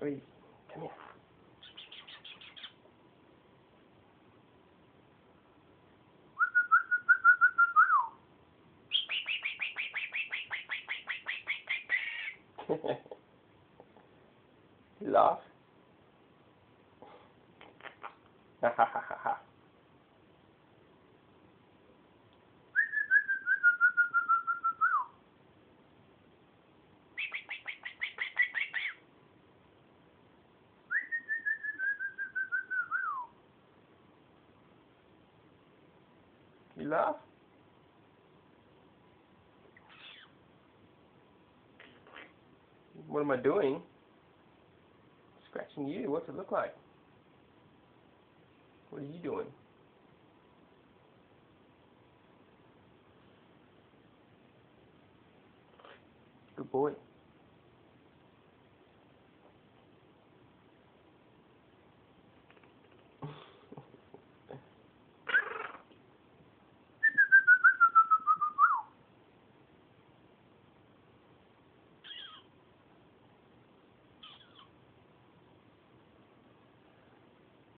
Sweetie, come here. You laugh? Ha ha ha ha ha. You laugh? What am I doing? Scratching you. What's it look like? What are you doing? Good boy.